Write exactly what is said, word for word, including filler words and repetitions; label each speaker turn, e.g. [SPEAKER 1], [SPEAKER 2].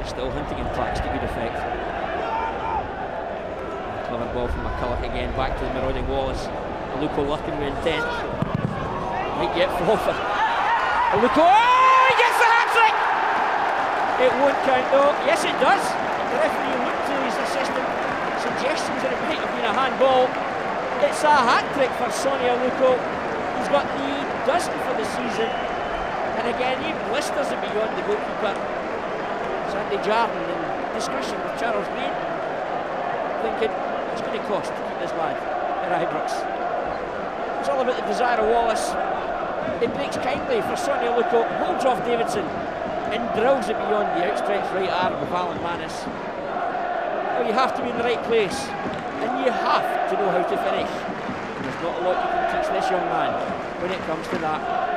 [SPEAKER 1] Still Huntington tracks to good effect. Clever ball from McCulloch again, back to the marauding Wallace. Aluko looking with intent. Might get four for Aluko. Oh, he gets the hat-trick! It won't count though. Yes, it does. The referee looked to his assistant suggestions that it might have been a handball. It's a hat-trick for Sone Aluko. He's got the dozen for the season. And again, he blisters it beyond the goalkeeper. Sandy Jarden in discussion with Charles Green, thinking it's going to cost to keep this lad at Ibrox. It's all about the desire of Wallace. It breaks kindly for Sone Aluko, holds off Davidson and drills it beyond the outstretched right arm of Alan Manis. Well, you have to be in the right place and you have to know how to finish. And there's not a lot you can teach this young man when it comes to that.